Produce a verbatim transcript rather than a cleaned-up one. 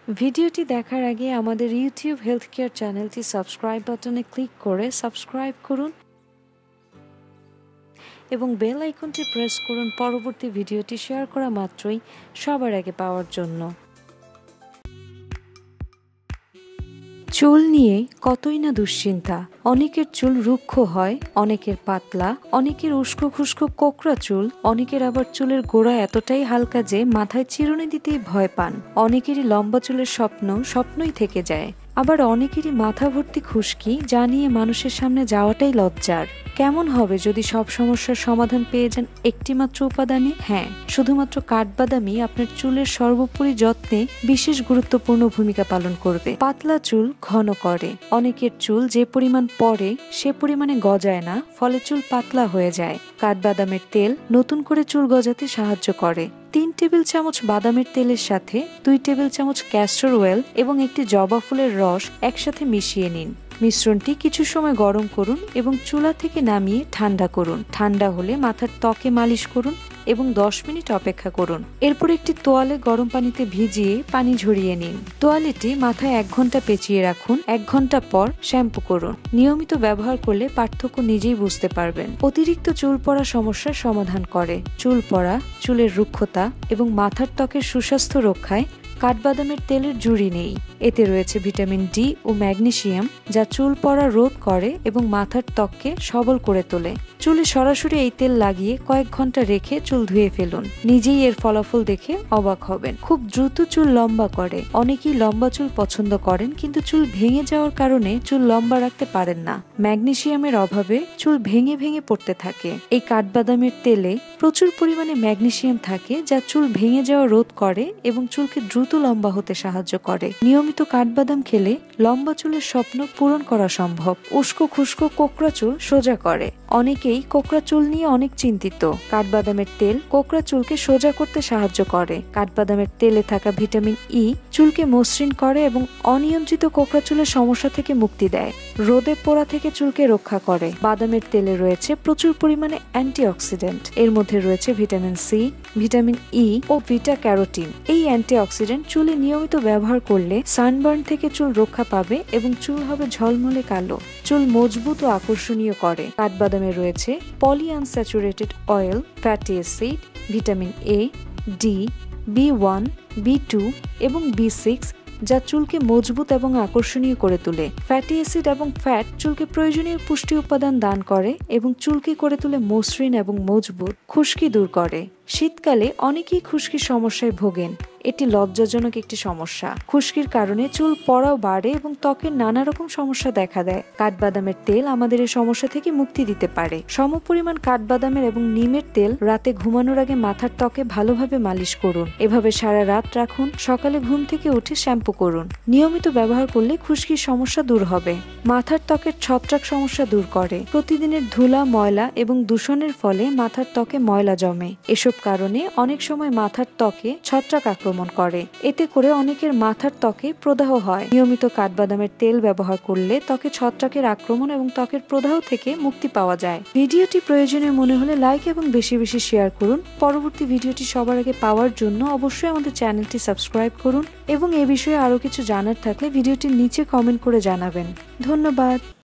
ভিডিওটি দেখার আগে আমাদের ইউটিউব হেলথ কেয়ার চ্যানেলটি সাবস্ক্রাইব বাটনে ক্লিক করে সাবস্ক্রাইব করুন এবং বেল আইকনটি প্রেস করুন পরবর্তী ভিডিওটি শেয়ার করা মাত্রই সবার আগে পাওয়ার জন্য। চুল নিয়ে কতই না দুশ্চিন্তা। অনেকের চুল রুক্ষ হয়, অনেকের পাতলা, অনেকের উস্কো খুস্কো কোকড়া চুল, অনেকের আবার চুলের গোড়া এতটাই হালকা যে মাথায় চিরুনি দিতেই ভয় পান। অনেকেরই লম্বা চুলের স্বপ্ন স্বপ্নই থেকে যায়। আবার অনেকেরই মাথা ভর্তি খুশকি, যা নিয়ে মানুষের সামনে যাওয়াটাই লজ্জার। কেমন হবে যদি সব সমস্যার সমাধান পেয়ে যান একটিমাত্র উপাদানে? হ্যাঁ, শুধুমাত্র কাঠবাদামই আপনার চুলের সর্বোপরি যত্নে বিশেষ গুরুত্বপূর্ণ ভূমিকা পালন করবে। পাতলা চুল ঘন করে। অনেকের চুল যে পরিমাণ পড়ে সে পরিমাণে গজায় না, ফলে চুল পাতলা হয়ে যায়। কাঠবাদামের তেল নতুন করে চুল গজাতে সাহায্য করে। তিন টেবিল চামচ বাদামের তেলের সাথে দুই টেবিল চামচ ক্যাস্টর অয়েল এবং একটি জবা ফুলের রস একসাথে মিশিয়ে নিন। মিশ্রণটি কিছু সময় গরম করুন এবং চুলা থেকে নামিয়ে ঠান্ডা করুন। ঠান্ডা হলে মাথার ত্বকে মালিশ করুন এবং দশ মিনিট অপেক্ষা করুন। এরপর একটি তোয়ালে গরম পানিতে ভিজিয়ে পানি ঝরিয়ে নিন। তোয়ালেটি মাথায় এক ঘন্টা পেঁচিয়ে রাখুন। এক ঘন্টা পর শ্যাম্পু করুন। নিয়মিত ব্যবহার করলে পার্থক্য নিজেই বুঝতে পারবেন। অতিরিক্ত চুল পড়া সমস্যার সমাধান করে। চুল পড়া, চুলের রুক্ষতা এবং মাথার ত্বকের সুস্বাস্থ্য রক্ষায় কাঠবাদামের তেলের জুড়ি নেই। এতে রয়েছে ভিটামিন ডি ও ম্যাগনেসিয়াম, যা চুল পড়া রোধ করে এবং মাথার ত্বককে সবল করে তোলে। চুলে সরাসরি এই তেল লাগিয়ে কয়েক ঘন্টা রেখে চুল ধুয়ে ফেলুন। নিজেই এর ফলাফল দেখে অবাক হবেন। খুব দ্রুত চুল লম্বা করে। অনেকেই লম্বা চুল পছন্দ করেন, কিন্তু চুল ভেঙে যাওয়ার কারণে চুল লম্বা রাখতে পারেন না। ম্যাগনেসিয়ামের অভাবে চুল ভেঙে ভেঙে পড়তে থাকে। এই কাঠবাদামের তেলে প্রচুর পরিমাণে ম্যাগনেসিয়াম থাকে, যা চুল ভেঙে যাওয়া রোধ করে এবং চুলকে দ্রুত লম্বা হতে সাহায্য করে। নিয়মিত কাঠবাদাম খেলে লম্বা চুলের স্বপ্ন পূরণ করা সম্ভব। উস্কো খুস্কো কোকড়া চুল সোজা করে। অনেকেই কোকড়া চুল নিয়ে অনেক চিন্তিত। কাঠবাদামের তেল কোকড়া চুলকে সোজা করতে সাহায্য করে। কাঠবাদামের তেলে থাকা ভিটামিন ই চুলকে মসৃণ করে এবং অনিয়ন্ত্রিত কোকড়া চুলের সমস্যা থেকে মুক্তি দেয়। রোদে পোড়া থেকে চুলকে রক্ষা করে। বাদামের তেলে রয়েছে প্রচুর পরিমাণে অ্যান্টিঅক্সিডেন্ট। এর মধ্যে রয়েছে ভিটামিন সি, ভিটামিন ই ও বিটা ক্যারোটিন। এই অ্যান্টিঅক্সিডেন্ট চুলে নিয়মিত ব্যবহার করলে সানবার্ন থেকে চুল রক্ষা পাবে এবং চুল হবে ঝলমলে কালো। চুল মজবুত ও আকর্ষণীয় করে। কাঠবাদামে রয়েছে polyunsaturated oil, fatty acid, vitamin A, D, B one, B two এবং বি সিক্স, যা চুলকে মজবুত এবং আকর্ষণীয় করে তোলে। ফ্যাটি অ্যাসিড এবং ফ্যাট চুলকে প্রয়োজনীয় পুষ্টি উপাদান দান করে এবং চুলকে করে তোলে মসৃণ এবং মজবুত। খুশকি দূর করে। শীতকালে অনেকেই খুশকির সমস্যায় ভোগেন। এটি লজ্জাজনক একটি সমস্যা। খুশকির কারণে চুল পড়াও বাড়ে এবং ত্বকের নানা রকম সমস্যা দেখা দেয়। কাঠবাদামের তেল আমাদের এই সমস্যা থেকে মুক্তি দিতে পারে। সমপরিমাণ কাঠবাদামের এবং নিমের তেল রাতে ঘুমানোর আগে মাথার ত্বকে ভালোভাবে মালিশ করুন। এভাবে সারা রাত রাখুন। সকালে ঘুম থেকে উঠে শ্যাম্পু করুন। নিয়মিত ব্যবহার করলে খুশকির সমস্যা দূর হবে। মাথার ত্বকের ছত্রাক সমস্যা দূর করে। প্রতিদিনের ধুলা, ময়লা এবং দূষণের ফলে মাথার ত্বকে ময়লা জমে। এসব কারণে অনেক সময় মাথার ত্বকে ছত্রাক আক্রমণ করে। এতে করে অনেকের মাথার ত্বকে প্রদাহ হয়। নিয়মিত কাঠবাদামের তেল ব্যবহার করলে ত্বকে ছত্রাকের আক্রমণ এবং ত্বকের প্রদাহ থেকে মুক্তি পাওয়া যায়। ভিডিওটি প্রয়োজনীয় মনে হলে লাইক এবং বেশি বেশি শেয়ার করুন। পরবর্তী ভিডিওটি সবার আগে পাওয়ার জন্য অবশ্যই আমাদের চ্যানেলটি সাবস্ক্রাইব করুন এবং এ বিষয়ে আরো কিছু জানার থাকলে ভিডিওটির নিচে কমেন্ট করে জানাবেন। ধন্যবাদ।